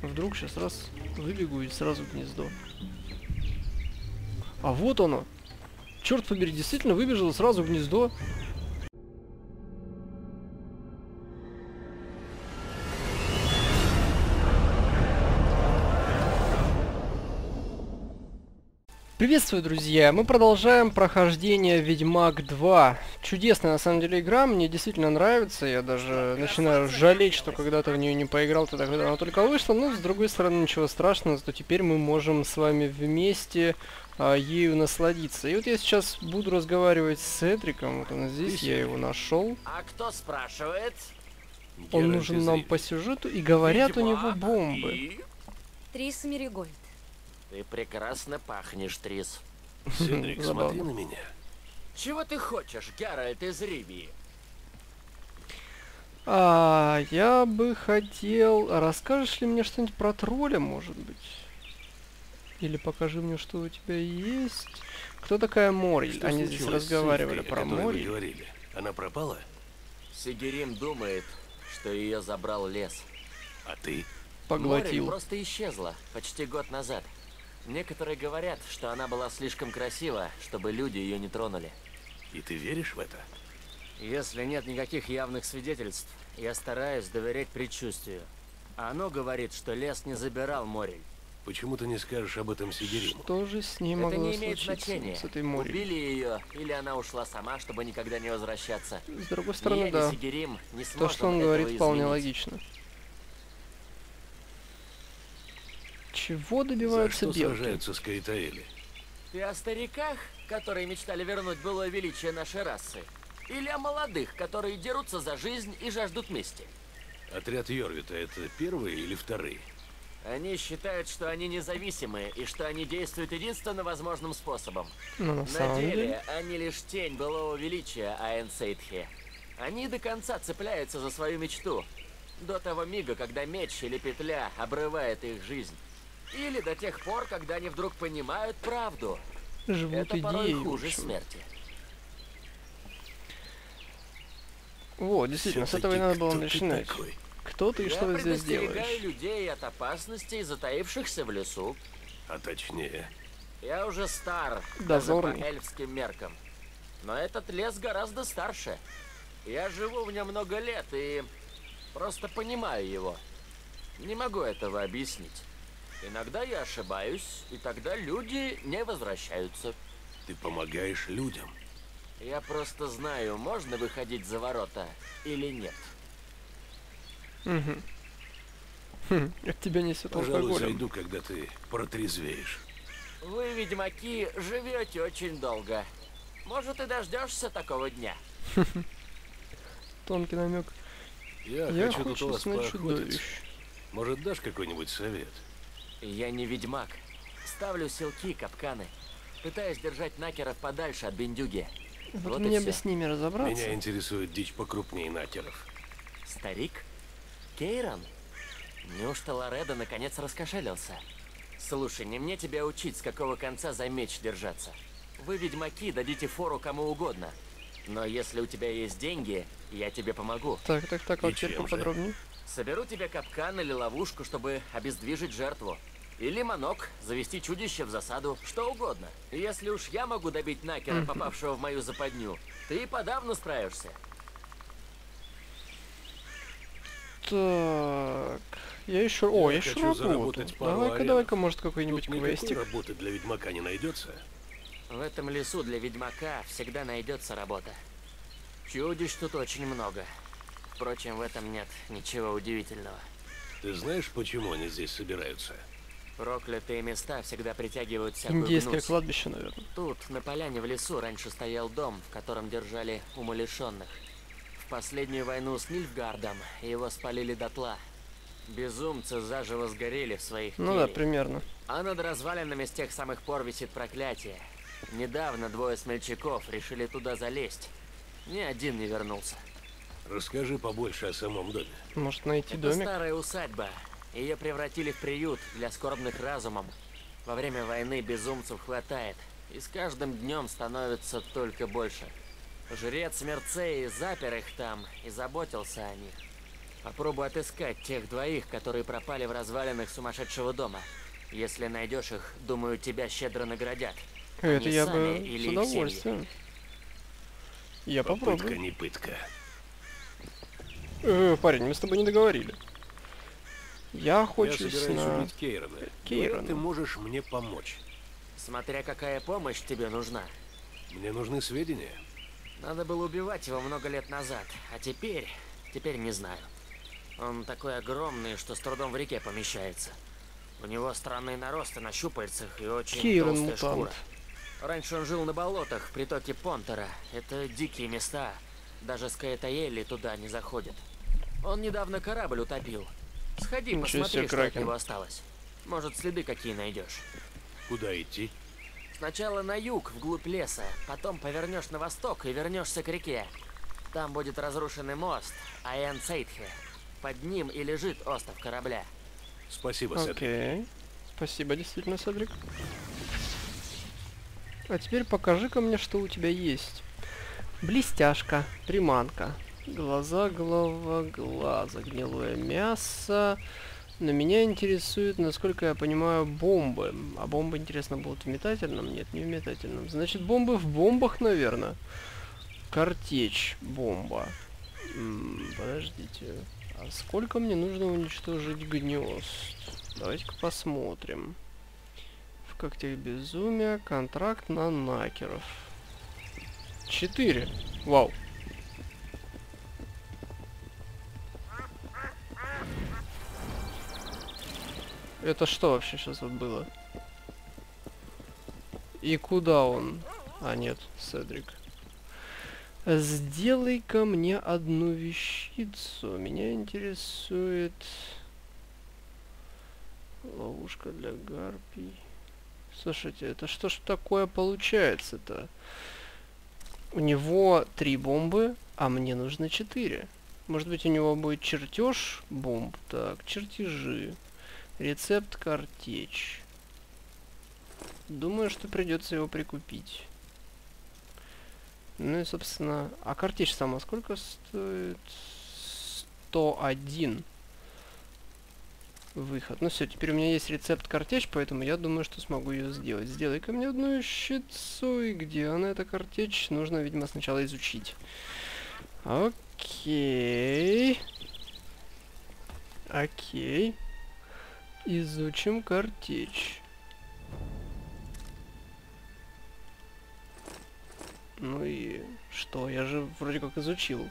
Вдруг сейчас раз выбегу и сразу в гнездо. А вот оно! Черт побери, действительно выбежал сразу в гнездо. Приветствую, друзья! Мы продолжаем прохождение Ведьмак 2. Чудесная, на самом деле, игра, мне действительно нравится. Я даже начинаю жалеть, что когда-то в нее не поиграл, тогда, когда она только вышла. Но, с другой стороны, ничего страшного, зато теперь мы можем с вами вместе ею насладиться. И вот я сейчас буду разговаривать с Эдриком. Вот он здесь, я его нашел. А кто спрашивает? Он нужен нам по сюжету, и говорят, у него бомбы. Трис Меригольд. Ты прекрасно пахнешь, Трис. Седрик, смотри на меня. Чего ты хочешь, Геральт из Ривии? Я бы хотел... Расскажешь ли мне что-нибудь про тролля, может быть? Или покажи мне, что у тебя есть. Кто такая Мориль? Что Они здесь случилось с разговаривали эльфой, про о которой вы Мориль. говорили? Она пропала? Сигерим думает, что ее забрал лес. А ты? Мориль Поглотил. просто исчезла почти год назад. Некоторые говорят, что она была слишком красива, чтобы люди ее не тронули. И ты веришь в это? Если нет никаких явных свидетельств, я стараюсь доверять предчувствию. А оно говорит, что лес не забирал Мориль. Почему ты не скажешь об этом Сигериму? Что же с ней Это могло не имеет случиться, значения. с этой Мориль? Убили ее, или она ушла сама, чтобы никогда не возвращаться. С другой Ни стороны, я, да. ни Сигерим не То, сможем что он этого говорит, вполне изменить. логично. Чего За добиваются что белки? сражаются с Каэтаэли? Ты о стариках, которые мечтали вернуть былое величие нашей расы? Или о молодых, которые дерутся за жизнь и жаждут мести? Отряд Йорвита — это первые или вторые? Они считают, что они независимые и что они действуют единственно возможным способом. Но на На самом деле, деле... они лишь тень былого величия Аэн-Сейдхи. Они до конца цепляются за свою мечту. До того мига, когда меч или петля обрывает их жизнь. Или до тех пор, когда они вдруг понимают правду. Живут Это порой идеи, в хуже общем. смерти. Вот, действительно, с этого и надо было Кто ты начинать. такой? Кто ты и что ты здесь предостерегаю делаешь? людей от опасностей, затаившихся в лесу. А точнее, Я уже стар, Дозорный. даже по эльфским меркам. Но этот лес гораздо старше. Я живу в нем много лет и просто понимаю его. Не могу этого объяснить. Иногда я ошибаюсь, и тогда люди не возвращаются. ты помогаешь людям. Я просто знаю, можно выходить за ворота или нет. От тебя несет Пожалуй, алкоголем. зайду, когда ты протрезвеешь. Вы, ведьмаки, живете очень долго. Может, и дождешься такого дня. Тонкий намек. Я хочу тут у хочу вас снять поохотиться. чудовищ. Может, дашь какой-нибудь совет? Я не ведьмак. Ставлю селки, капканы. Пытаюсь держать накеров подальше от бендюги. Вот Вот и мне всё. бы с ними разобраться. Меня интересует дичь покрупнее накеров. Старик? Кейрон? Неужто Лоредо наконец раскошелился? Слушай, не мне тебя учить, с какого конца за меч держаться. Вы, ведьмаки, дадите фору кому угодно. Но если у тебя есть деньги, я тебе помогу. Так, а И теперь чем же? поподробнее. Соберу тебе капкан или ловушку, чтобы обездвижить жертву. Или манок, завести чудище в засаду, что угодно. Если уж я могу добить накера, попавшего в мою западню, ты и подавно справишься. Так, я еще... О, Я я еще хочу работу. заработать пару Давай-ка, аренов. давай-ка, может, какой-нибудь Тут никакой квестик. работы для ведьмака не найдется. В этом лесу для ведьмака всегда найдется работа. Чудищ тут очень много. Впрочем, в этом нет ничего удивительного. Ты знаешь, почему они здесь собираются? Проклятые места всегда притягивают всякую Индейское гнусь. кладбище, наверное. Тут, на поляне в лесу, раньше стоял дом, в котором держали умалишенных. В последнюю войну с Нильфгардом его спалили дотла. Безумцы заживо сгорели в своих Ну да, кельях. примерно. А над развалинами с тех самых пор висит проклятие. Недавно двое смельчаков решили туда залезть. Ни один не вернулся. Расскажи побольше о самом доме. Может, найти Это домик? старая усадьба. Ее превратили в приют для скорбных разумом. Во время войны безумцев хватает, и с каждым днем становится только больше. Жрец Мерцеи запер их там и заботился о них. Попробуй отыскать тех двоих, которые пропали в развалинах сумасшедшего дома. Если найдешь их, думаю, тебя щедро наградят. Это Они я сами бы или с их удовольствием. Я Попытка попробую. не пытка. Парень, мы с тобой не договорили. Я Я хочусь собираюсь на... убить Кейрона. Кейрона. Говорят, ты можешь мне помочь. Смотря какая помощь тебе нужна. Мне нужны сведения. Надо было убивать его много лет назад, а теперь не знаю. Он такой огромный, что с трудом в реке помещается. У него странные наросты на щупальцах и очень Кейрон толстая шкура. мутант. Раньше он жил на болотах в притоке Понтера. Это дикие места. Даже Скаэтаэлли туда не заходят. Он недавно корабль утопил. Сходи, Ничего посмотри, себе, что от Кракен. него осталось. Может, следы какие найдешь. Куда идти? Сначала на юг, вглубь леса, потом повернешь на восток и вернешься к реке. Там будет разрушенный мост, Аэн Сейтхе. Под ним и лежит остов корабля. Спасибо, Седрик. Окей. Спасибо, действительно, Седрик. А теперь покажи-ка мне, что у тебя есть. Блестяшка, приманка. Глаза, голова, глаза, гнилое мясо. Но меня интересует, насколько я понимаю, бомбы. А бомбы, интересно, будут в метательном? Нет, не в метательном. Значит, бомбы в бомбах, наверное. Картечь, бомба. Подождите. А сколько мне нужно уничтожить гнезд? Давайте-ка посмотрим. В когтях безумия. Контракт на накеров. 4. Вау. Это что вообще сейчас вот было? И куда он? А, нет, Седрик. Сделай-ка мне одну вещицу. Меня интересует... Ловушка для гарпий. Слушайте, это что ж такое получается-то? У него 3 бомбы, а мне нужно 4. Может быть, у него будет чертеж бомб? Так, чертежи. Рецепт картечь. Думаю, что придется его прикупить. Ну и, собственно... А картечь сама сколько стоит? 101. Выход. Ну все, теперь у меня есть рецепт картечь, поэтому я думаю, что смогу ее сделать. Сделай-ка мне одну вещицу. И где она, эта картечь? Нужно, видимо, сначала изучить. Окей. Окей. Изучим картечь. Ну и что? Я же вроде как изучил.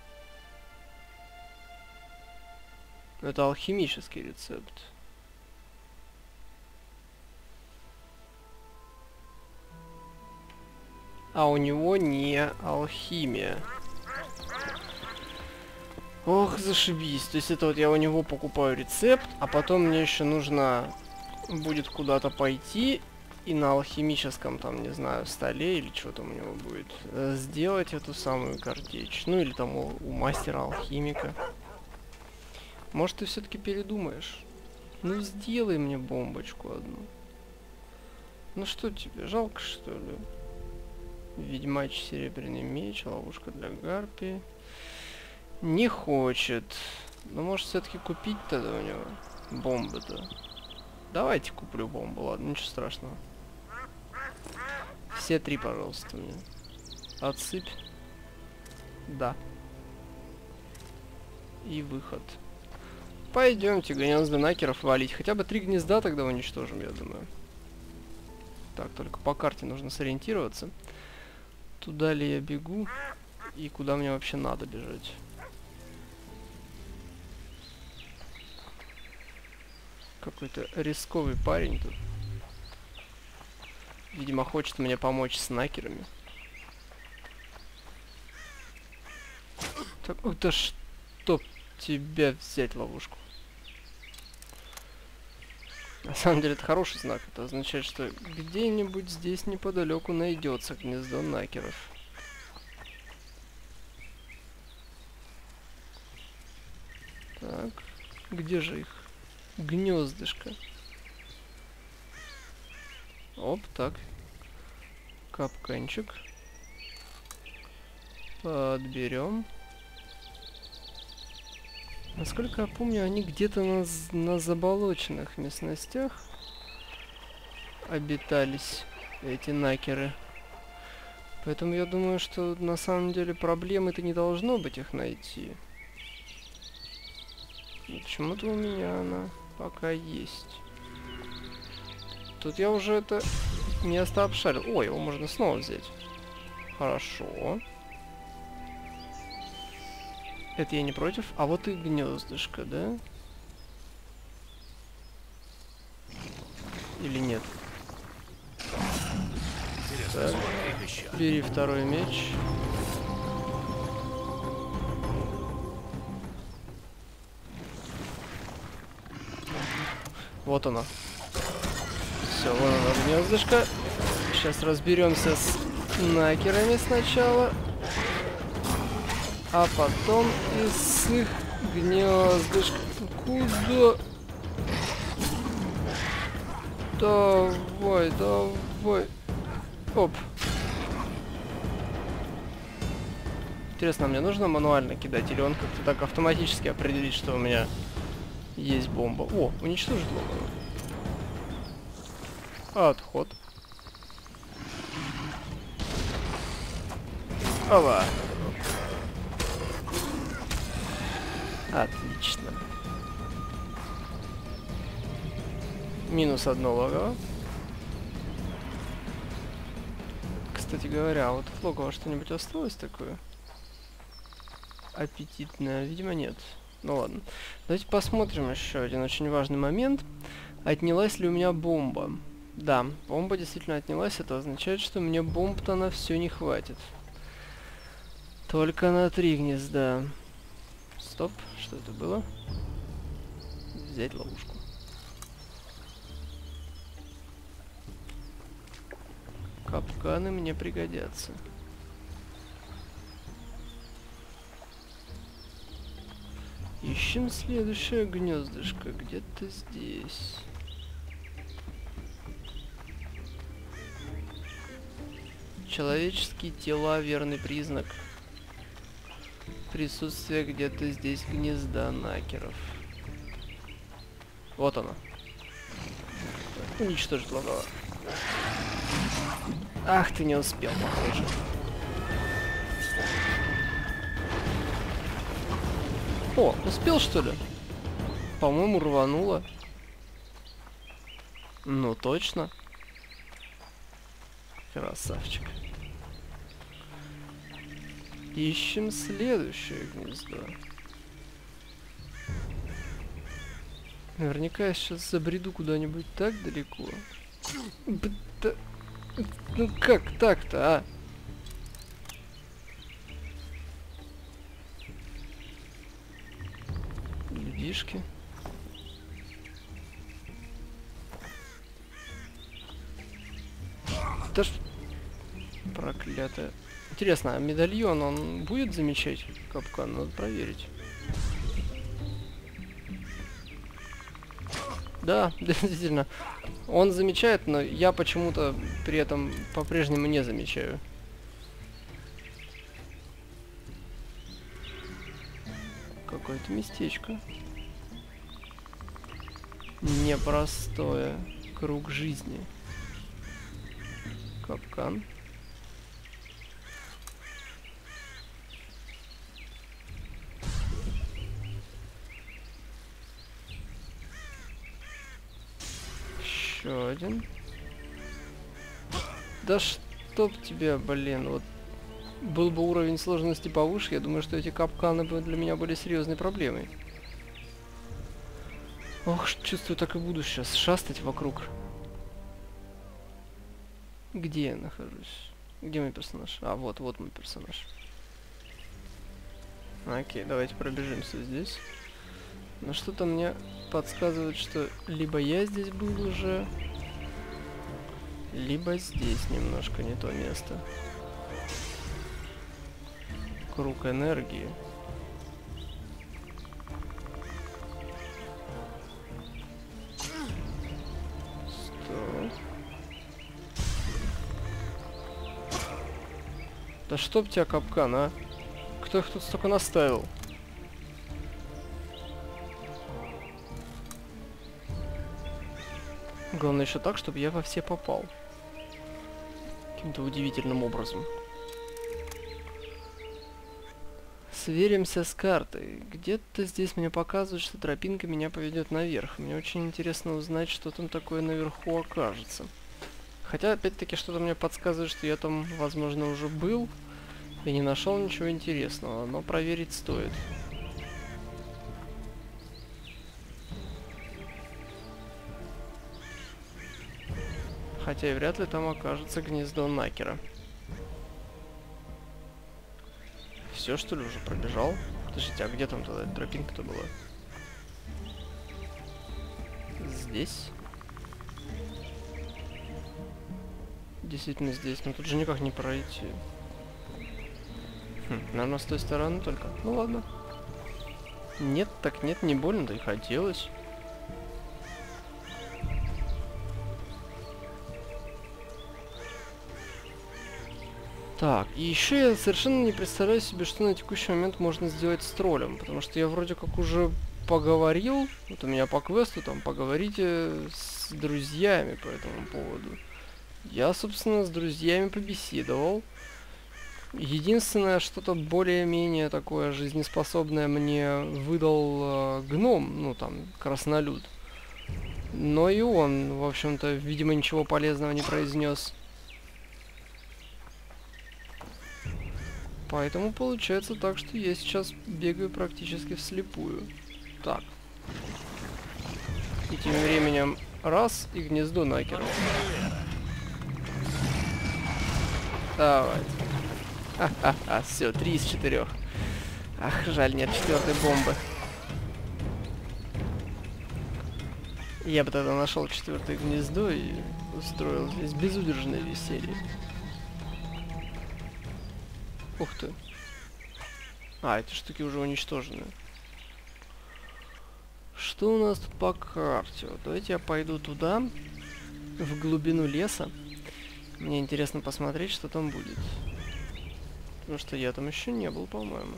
Это алхимический рецепт. А у него не алхимия. Ох, зашибись. То есть это вот я у него покупаю рецепт, а потом мне еще нужно будет куда-то пойти и на алхимическом, там, не знаю, столе или что там у него будет, сделать эту самую картечь. Ну или там у мастера алхимика. Может, ты все-таки передумаешь? Ну, сделай мне бомбочку одну. Ну что тебе, жалко, что ли? Ведьмачий серебряный меч, ловушка для гарпии. Не хочет. Ну, может, все-таки купить тогда у него бомбы-то. Давайте куплю бомбу, ладно, ничего страшного. Все 3, пожалуйста, мне. Отсыпь. Да. И выход. Пойдемте гнезда накеров валить. Хотя бы 3 гнезда тогда уничтожим, я думаю. Так, только по карте нужно сориентироваться. Туда ли я бегу? И куда мне вообще надо бежать? Какой-то рисковый парень тут. Видимо, хочет мне помочь с накерами. Так, да чтоб тебя взять ловушку. На самом деле это хороший знак. Это означает, что где-нибудь здесь неподалеку найдется гнездо накеров. Так, где же их гнездышко? Оп, так. Капканчик. Подберем. Насколько я помню, они где-то на заболоченных местностях обитались, эти накеры. Поэтому я думаю, что на самом деле проблемы-то не должно быть их найти. Почему-то у меня она пока есть. Тут я уже это место обшарил. Ой, его можно снова взять. Хорошо. Это я не против. А вот и гнездышко, да? Или нет? Так. Бери второй меч. Вот оно. Все, вон оно, гнездышко. Сейчас разберемся с накерами сначала. А потом и с их гнездышком. Куда? Давай, давай. Оп. Интересно, мне нужно мануально кидать, или он как-то так автоматически определит, что у меня есть бомба? О, уничтожить логово. Отход. Ова. Отлично. Минус одно логово. Кстати говоря, вот в логово что-нибудь осталось такое? Аппетитное? Видимо, нет. Ну ладно. Давайте посмотрим еще один очень важный момент. Отнялась ли у меня бомба? Да, бомба действительно отнялась. Это означает, что мне бомб-то на все не хватит. Только на 3 гнезда. Стоп, что это было? Взять ловушку. Капканы мне пригодятся. Ищем следующее гнездышко. Где-то здесь. Человеческие тела — верный признак присутствия где-то здесь гнезда накеров. Вот оно. Уничтожить логово. Ах, ты не успел, похоже. О, успел, что ли? По-моему, рвануло. Ну, точно. Красавчик. Ищем следующее гнездо. Наверняка я сейчас забреду куда-нибудь так далеко. Ну как так-то, а? Людишки. Да ж... Проклятая. Интересно, а медальон, он будет замечать капкан? Надо проверить. Да, действительно. Он замечает, но я почему-то при этом по-прежнему не замечаю. Какое-то местечко. Непростое. Круг жизни. Капкан. Еще один. Да чтоб тебя, блин, вот был бы уровень сложности повыше, я думаю, что эти капканы бы для меня были серьезной проблемой. Ох, чувствую, так и буду сейчас шастать вокруг. Где я нахожусь? Где мой персонаж? А, вот мой персонаж. Окей, давайте пробежимся здесь. Но что-то мне подсказывает, что либо я здесь был уже, либо здесь немножко не то место. Круг энергии. Стоп. Да чтоб тебя капкан, а? Кто их тут столько наставил? Главное еще так, чтобы я во все попал. Каким-то удивительным образом. Сверимся с картой. Где-то здесь мне показывают, что тропинка меня поведет наверх. Мне очень интересно узнать, что там такое наверху окажется. Хотя, опять-таки, что-то мне подсказывает, что я там, возможно, уже был и не нашел ничего интересного, но проверить стоит. Хотя и вряд ли там окажется гнездо Накера. Все, что ли, уже пробежал? Подождите, а где там тогда эта тропинка-то была? Здесь? Действительно здесь, но тут же никак не пройти. Наверное, с той стороны только. Ну ладно. Нет, так нет, не больно-то и хотелось. Так, и еще я совершенно не представляю себе, что на текущий момент можно сделать с троллем, потому что я вроде как уже поговорил, вот у меня по квесту там поговорите с друзьями по этому поводу. Я, собственно, с друзьями побеседовал. Единственное, что-то более-менее такое жизнеспособное мне выдал гном, ну там, краснолюд. Но и он, в общем-то, видимо, ничего полезного не произнес. Поэтому получается так, что я сейчас бегаю практически вслепую. Так. И тем временем раз, и гнездо Накера. Давайте. Ха-ха-ха, все, 3 из 4. Ах, жаль, нет 4-й бомбы. Я бы тогда нашел 4-е гнездо и устроил здесь безудержное веселье. Ух ты. А, эти штуки уже уничтожены. Что у нас тут по карте? Вот давайте я пойду туда, в глубину леса. Мне интересно посмотреть, что там будет. Потому что я там еще не был, по-моему.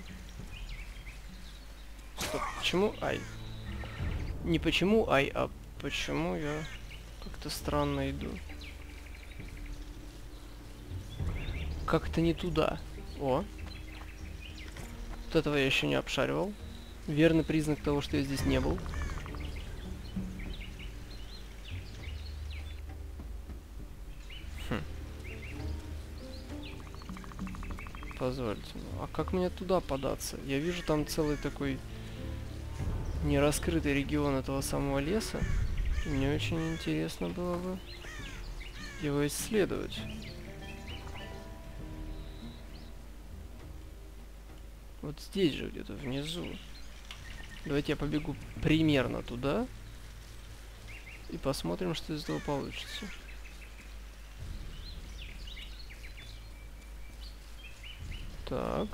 Стоп, почему ай? Не почему ай, а почему я как-то странно иду. Как-то не туда. О. Вот этого я еще не обшаривал. Верный признак того, что я здесь не был. Позвольте. А как мне туда податься? Я вижу там целый такой нераскрытый регион этого самого леса. И мне очень интересно было бы его исследовать. Вот здесь же где-то внизу. Давайте я побегу примерно туда. И посмотрим, что из этого получится. Так.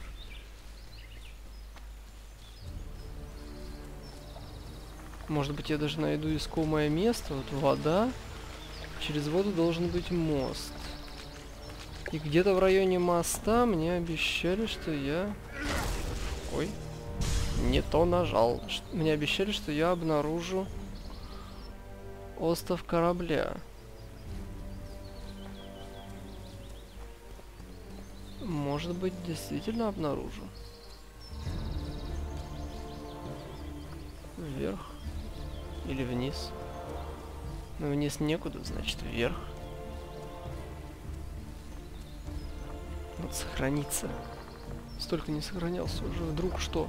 Может быть, я даже найду искомое место. Вот вода. Через воду должен быть мост. И где-то в районе моста мне обещали, что я... Ой. Не то нажал. Мне обещали, что я обнаружу остов корабля. Может быть, действительно обнаружу. Вверх. Или вниз. Но вниз некуда, значит вверх. Вот сохраниться. Столько не сохранялся уже. Вдруг что?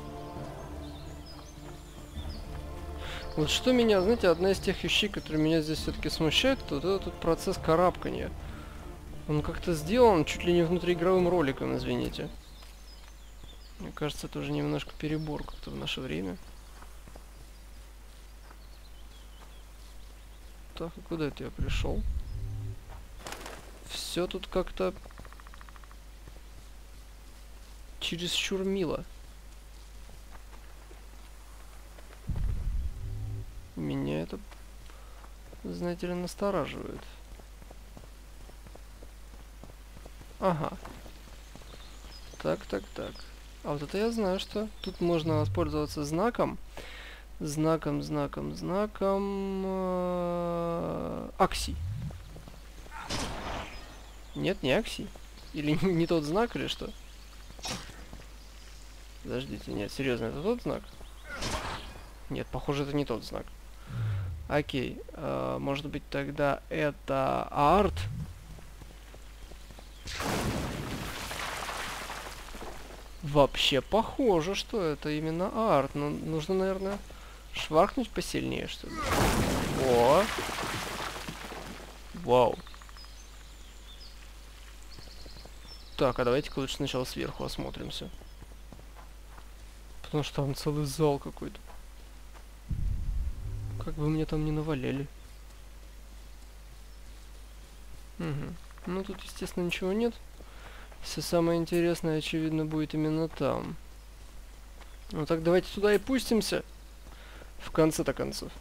Вот что меня, знаете, одна из тех вещей, которые меня здесь все-таки смущают, то вот этот процесс карабкания. Он как-то сделан чуть ли не внутриигровым роликом, извините. Мне кажется, это уже немножко перебор как-то в наше время. Так, и куда это я пришел? Все тут как-то чересчур мило. Меня это, знаете ли, настораживает. Ага. Так, так, так. А вот это я знаю, что тут можно воспользоваться знаком. Знаком. Аксий. Нет, не Аксий. Или не тот знак, или что? Подождите, нет, серьезно, это тот знак? Нет, похоже, это не тот знак. Окей, может быть тогда это арт? Вообще похоже, что это именно арт. Но нужно, наверное, шваркнуть посильнее, что ли. О! Вау. Так, а давайте-ка лучше сначала сверху осмотримся. Потому что там целый зал какой-то. Как бы мне там не наваляли. Угу. Ну тут, естественно, ничего нет. Все самое интересное, очевидно, будет именно там. Ну так давайте туда и пустимся. В конце-то концов.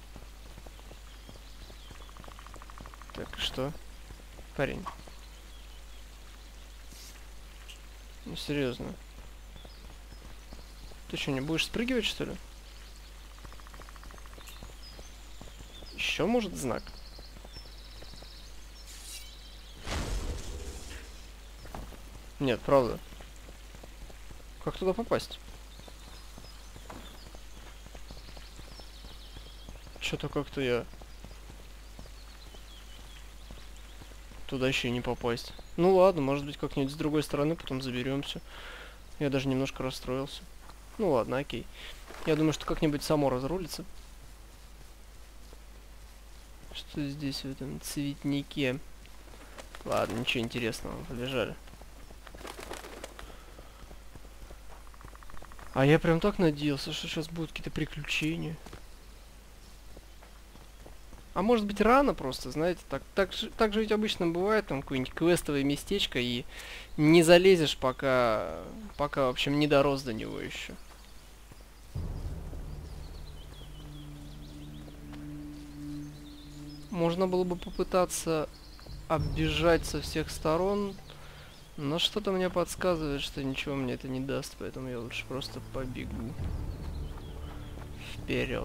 Так, что? Парень. Ну, серьезно. Ты что, не будешь спрыгивать, что ли? Еще может знак? Нет, правда. Как туда попасть? Что-то как-то я... Туда еще и не попасть. Ну ладно, может быть как-нибудь с другой стороны потом заберемся. Я даже немножко расстроился. Ну ладно, окей. Я думаю, что как-нибудь само разрулится. Что здесь в этом цветнике? Ладно, ничего интересного, побежали. А я прям так надеялся, что сейчас будут какие-то приключения. А может быть рано просто, знаете, так же ведь обычно бывает, там какое-нибудь квестовое местечко, и не залезешь, пока в общем, не дорос до него еще. Можно было бы попытаться оббежать со всех сторон, но что-то мне подсказывает, что ничего мне это не даст, поэтому я лучше просто побегу вперед.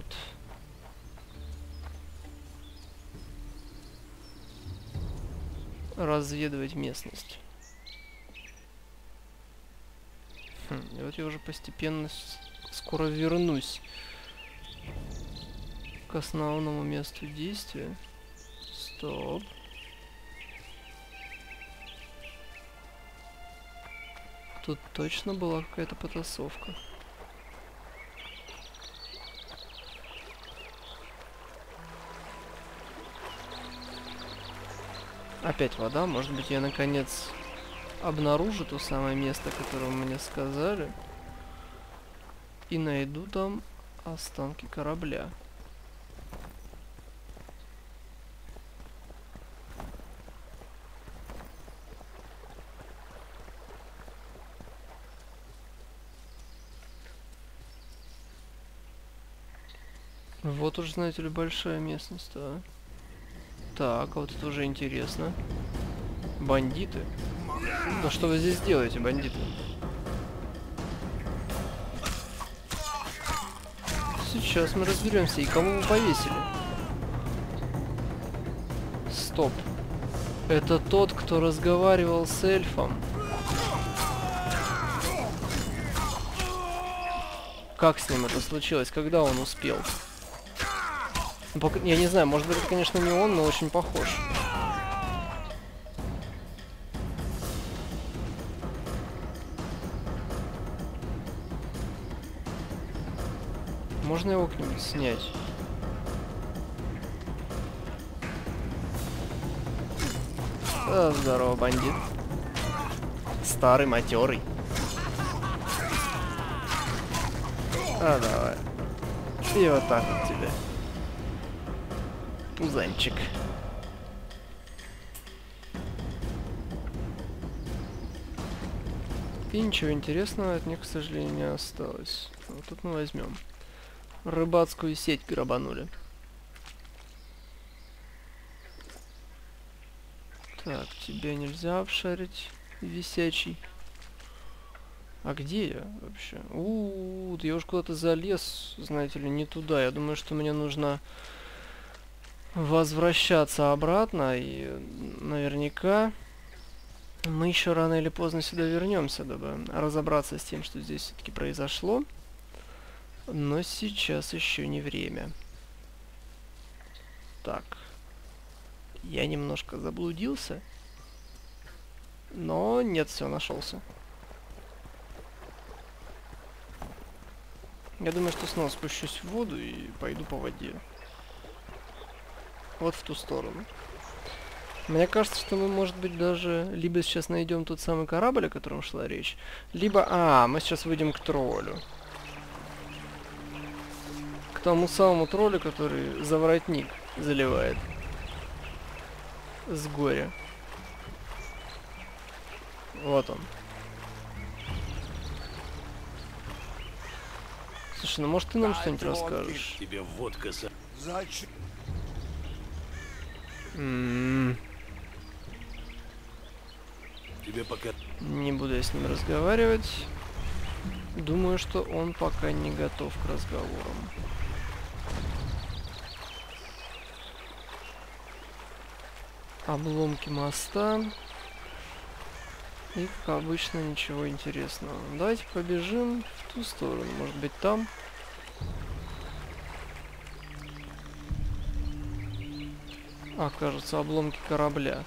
Разведывать местность. И вот я уже постепенно скоро вернусь к основному месту действия. Стоп. Тут точно была какая-то потасовка. Опять вода. Может быть, я наконец обнаружу то самое место, которое мне сказали. И найду там останки корабля. Вот уж, знаете ли, большая местность, а. Так, а вот это уже интересно. Бандиты. Да что вы здесь делаете, бандиты? Сейчас мы разберемся. И кого вы повесили? Стоп. Это тот, кто разговаривал с эльфом. Как с ним это случилось? Когда он успел? Я не знаю, может быть, это, конечно, не он, но очень похож. Можно его как-нибудь снять? Здорово, бандит. Старый, матерый. Давай. И вот так вот тебе. Пузанчик. И ничего интересного от них, к сожалению, не осталось. Вот тут мы возьмем. Рыбацкую сеть грабанули. Так, тебя нельзя обшарить, висячий. А где я вообще? Я уж куда-то залез, знаете ли, не туда. Я думаю, что мне нужно возвращаться обратно, и наверняка мы еще рано или поздно сюда вернемся, дабы разобраться с тем, что здесь все-таки произошло. Но сейчас еще не время. Так. Я немножко заблудился. Но нет, все, нашелся. Я думаю, что снова спущусь в воду и пойду по воде. Вот в ту сторону. Мне кажется, что мы, может быть, даже либо сейчас найдем тот самый корабль, о котором шла речь, либо... мы сейчас выйдем к троллю. К тому самому троллю, который за воротник заливает. С горя. Вот он. Слушай, ну может ты нам что-нибудь расскажешь? Тебе водка за... Зачем? Тебе пока... Не буду я с ним разговаривать. Думаю, что он пока не готов к разговорам. Обломки моста. И, как обычно, ничего интересного. Давайте побежим в ту сторону. Может быть, там. Кажется, обломки корабля.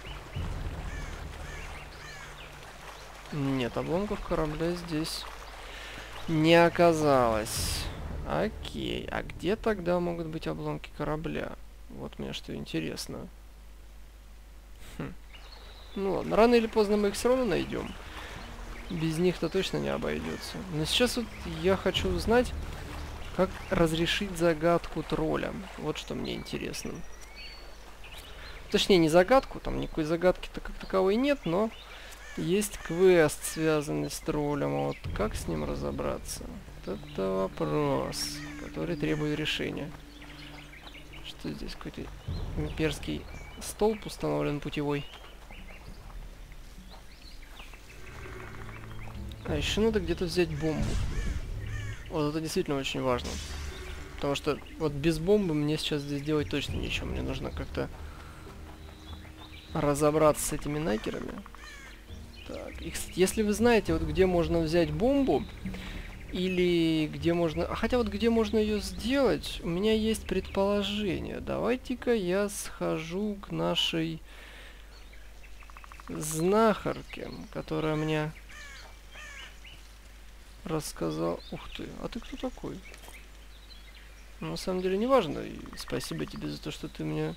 Нет, обломков корабля здесь не оказалось. Окей, а где тогда могут быть обломки корабля? Вот мне что интересно. Ну ладно, рано или поздно мы их все равно найдем. Без них-то точно не обойдется. Но сейчас вот я хочу узнать, как разрешить загадку тролля. Вот что мне интересно. Точнее, не загадку, там никакой загадки-то как таковой нет, но есть квест, связанный с троллем. Вот как с ним разобраться? Вот это вопрос, который требует решения. Что здесь? Какой-то имперский столб установлен путевой. А еще надо где-то взять бомбу. Вот это действительно очень важно. Потому что вот без бомбы мне сейчас здесь делать точно нечего. Мне нужно как-то разобраться с этими накерами. Так, и, если вы знаете, вот где можно взять бомбу, или где можно... хотя вот где можно ее сделать, у меня есть предположение. Давайте-ка я схожу к нашей знахарке, которая мне рассказал... Ух ты, а ты кто такой? На самом деле не важно, и спасибо тебе за то, что ты мне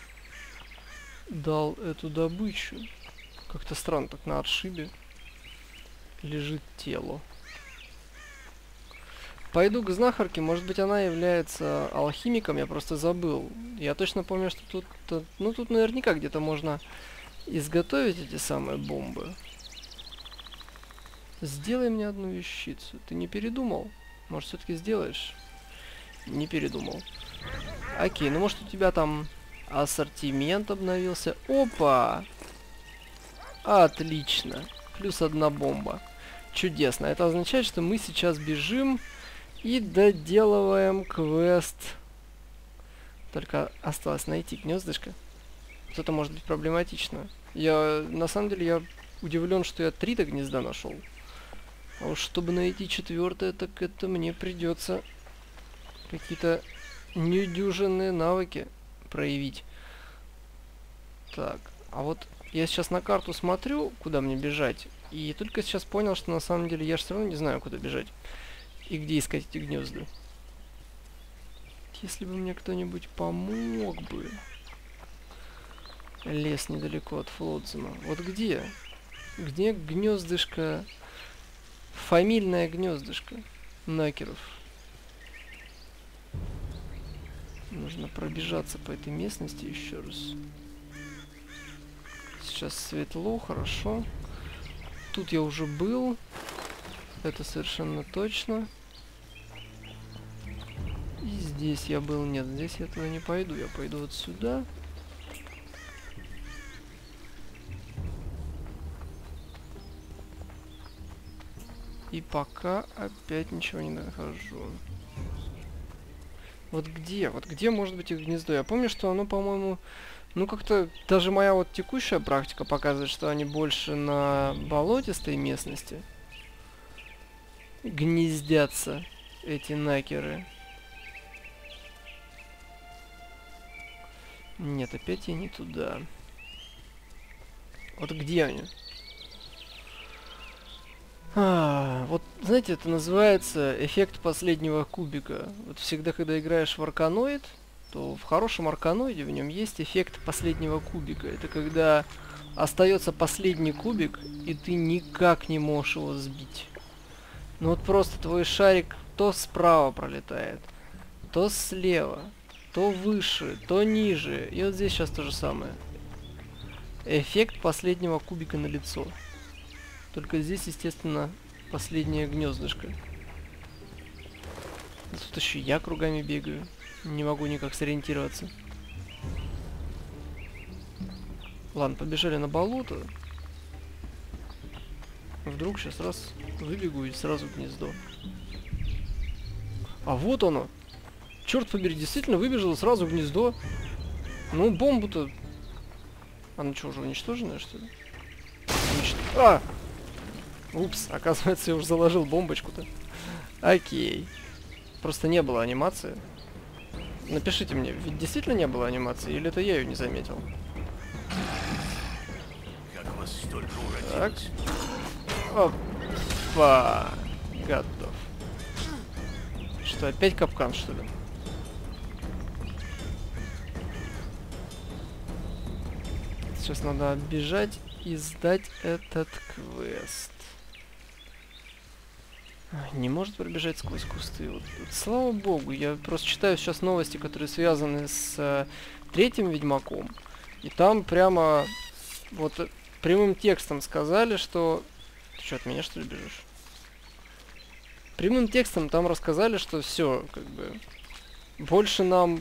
дал эту добычу. Как-то странно, так на отшибе лежит тело. Пойду к знахарке, может быть она является алхимиком, я просто забыл. Я точно помню, что тут, ну тут наверняка где-то можно изготовить эти самые бомбы. Сделай мне одну вещицу. Ты не передумал? Может, все-таки сделаешь? Не передумал. Окей, ну может у тебя там ассортимент обновился. Опа! Отлично. Плюс одна бомба. Чудесно. Это означает, что мы сейчас бежим и доделываем квест. Только осталось найти гнездышко. Это может быть проблематично. На самом деле, я удивлен, что я 3 гнезда нашел. А уж чтобы найти 4-е, так это мне придется какие-то недюжинные навыки проявить. Так, а вот я сейчас на карту смотрю, куда мне бежать, и только сейчас понял, что на самом деле я же все равно не знаю, куда бежать. И где искать эти гнезда. Если бы мне кто-нибудь помог бы. Лес недалеко от Флотзема. Вот где? Где гнездышко? Фамильное гнездышко накеров. Нужно пробежаться по этой местности еще раз. Сейчас светло, хорошо. Тут я уже был. Это совершенно точно. И здесь я был. Нет, здесь я туда не пойду. Я пойду вот сюда. И пока опять ничего не нахожу. Вот где может быть их гнездо? Я помню, что оно, по-моему, ну как-то даже моя вот текущая практика показывает, что они больше на болотистой местности гнездятся, эти накеры. Нет, опять я не туда. Вот где они? Вот, знаете, это называется эффект последнего кубика. Вот всегда, когда играешь в Арканоид, то в хорошем Арканоиде в нем есть эффект последнего кубика. Это когда остается последний кубик, и ты никак не можешь его сбить. Ну вот просто твой шарик то справа пролетает, то слева, то выше, то ниже. И вот здесь сейчас то же самое. Эффект последнего кубика на лицо. Только здесь, естественно, последнее гнездышко. Тут еще я кругами бегаю. Не могу никак сориентироваться. Ладно, побежали на болото. Вдруг сейчас раз выбегу и сразу в гнездо. А вот оно! Черт побери, действительно выбежала сразу в гнездо. Ну, бомбу-то... Она что, уже уничтоженная, что ли? Упс, оказывается, я уже заложил бомбочку-то. Окей. Просто не было анимации. Напишите мне, ведь действительно не было анимации, или это я ее не заметил? Как вас столько Так. уродилось? Опа. Готов. Что, опять капкан, что ли? Сейчас надо оббежать и сдать этот квест. Не может пробежать сквозь кусты. Вот, слава богу, я просто читаю сейчас новости, которые связаны с третьим Ведьмаком. И там прямо вот прямым текстом сказали, что... Ты что, от меня что ли бежишь? Прямым текстом там рассказали, что все, как бы... Больше нам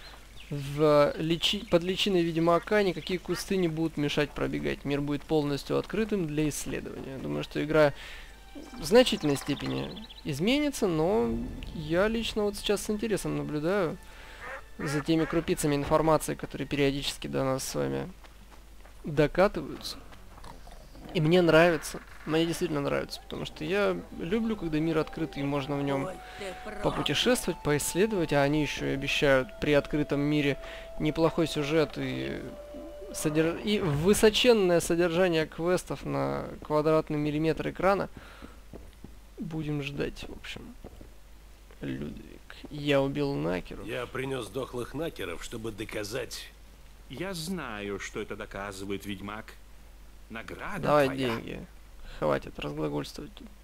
под личиной Ведьмака никакие кусты не будут мешать пробегать. Мир будет полностью открытым для исследования. Думаю, что игра в значительной степени изменится, но я лично вот сейчас с интересом наблюдаю за теми крупицами информации, которые периодически до нас с вами докатываются. И мне нравится. Мне действительно нравится, потому что я люблю, когда мир открытый, и можно в нем попутешествовать, поисследовать, а они еще и обещают при открытом мире неплохой сюжет и высоченное содержание квестов на квадратный миллиметр экрана. Будем ждать, в общем. Людвиг. Я убил Накеру. Я принес дохлых накеров, чтобы доказать. Я знаю, что это доказывает, Ведьмак. Награда Давай твоя. деньги. Хватит разглагольствовать тут.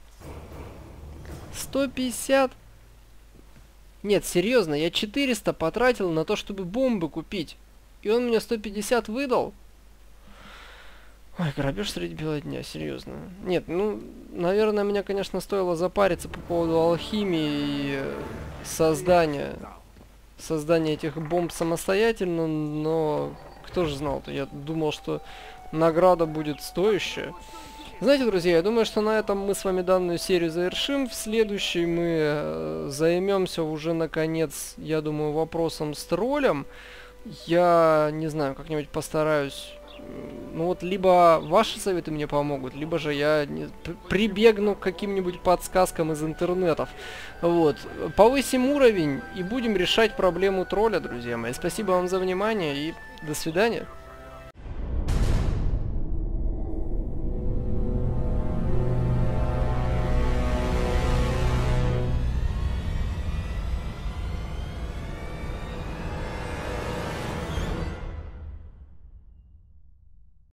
150? Нет, серьезно, я 400 потратил на то, чтобы бомбы купить. И он мне 150 выдал? Ой, грабеж среди бела дня, серьезно. Нет, ну, наверное, мне, конечно, стоило запариться по поводу алхимии и создания этих бомб самостоятельно, но кто же знал-то? Я думал, что награда будет стоящая. Знаете, друзья, я думаю, что на этом мы с вами данную серию завершим. В следующей мы займемся уже, наконец, я думаю, вопросом с троллем. Я не знаю, как-нибудь постараюсь. Ну вот, либо ваши советы мне помогут, либо же я прибегну к каким-нибудь подсказкам из интернетов. Вот. Повысим уровень и будем решать проблему тролля, друзья мои. Спасибо вам за внимание и до свидания.